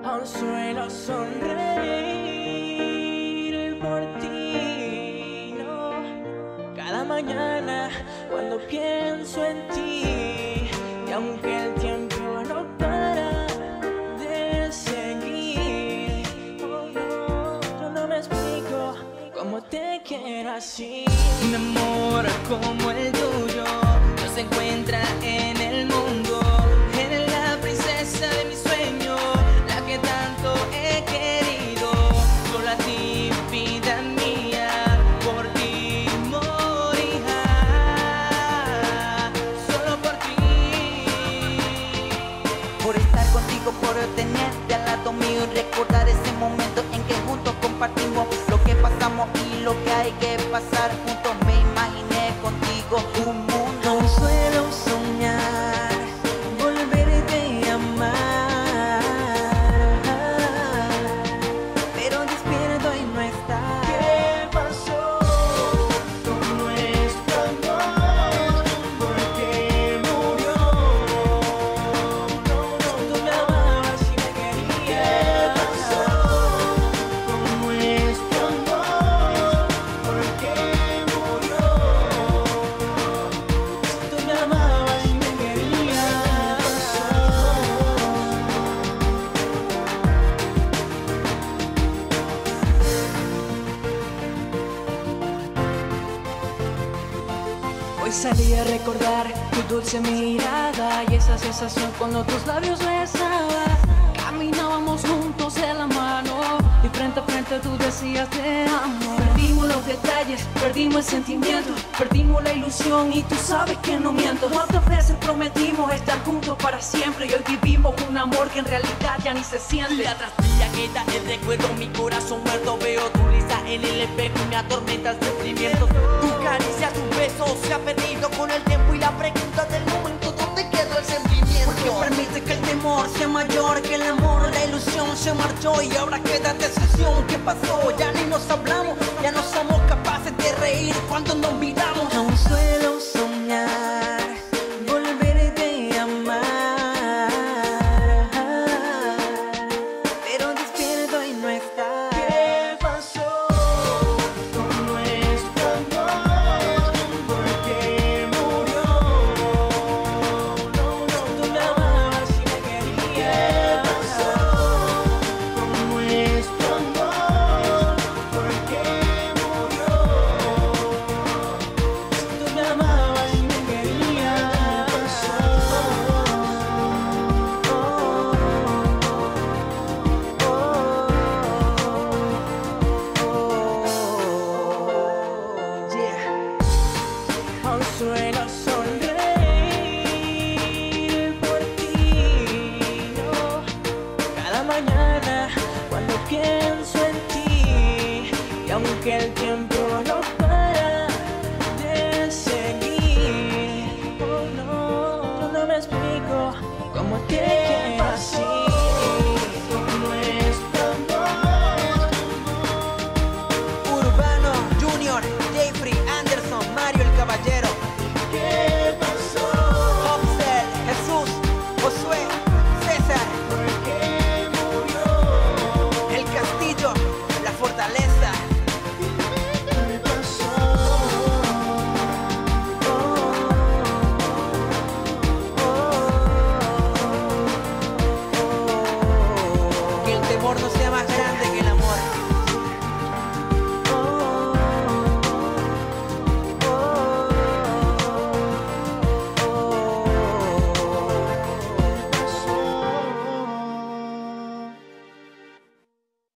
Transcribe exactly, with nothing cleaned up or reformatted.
Aún suelo sonreír por ti, no. Cada mañana cuando pienso en ti, y aunque el tiempo no para de seguir, oh no, yo no me explico cómo te quiero así. Un amor como el tuyo no se encuentra en el mundo. Eres la princesa de mis sueños, la que tanto he querido. Solo a ti, vida mía, por ti morirá. Solo por ti. Por estar contigo, por tenerte al lado mío y recordar ese momento en que juntos compartimos lo que pasamos y lo que hay que pasar juntos. Me imaginé contigo un mundo. Aún suelo soñar volverte a amar, pero despierto y no está. ¿Qué pasó con nuestro amor? ¿Por qué murió? No, no, tú me amabas y me querías. ¿Qué pasó con nuestro amor? ¿Por qué murió? Tú me amabas y me querías. Hoy salí a recordar tu dulce mirada y esa sensación cuando tus labios besaba. Caminábamos juntos de la mano y frente a frente tú decías te amo. Perdimos los detalles, perdimos el sentimiento, perdimos la ilusión y tú sabes que no miento. ¿Cuántas veces prometimos estar juntos para siempre y hoy vivimos un amor que en realidad ya ni se siente? Día tras día queda el recuerdo, mi corazón muerto. Veo tu risa en el espejo y me atormenta el sufrimiento. Tu caricia, tu beso se ha perdido con el tiempo y la pregunta del momento, ¿dónde quedó el sentimiento? Porque permite que el temor sea mayor que el amor. La ilusión se marchó y ahora queda decepción. ¿Qué pasó? Ya ni nos hablamos, ya no somos capaces de reír cuando nos miramos. Aún suelo soñar volverte a amar, pero despierto y no está. ¿Qué pasó con nuestro amor? ¿Por qué murió? No, no, tú me amabas y me querías. ¿Qué pasó con nuestro amor? ¿Por qué murió? Tú me amabas y me querías. Oh, oh, oh, yeah. Aún suelo sonreír por ti, no. Cada mañana cuando pienso en ti, y aunque el tiempo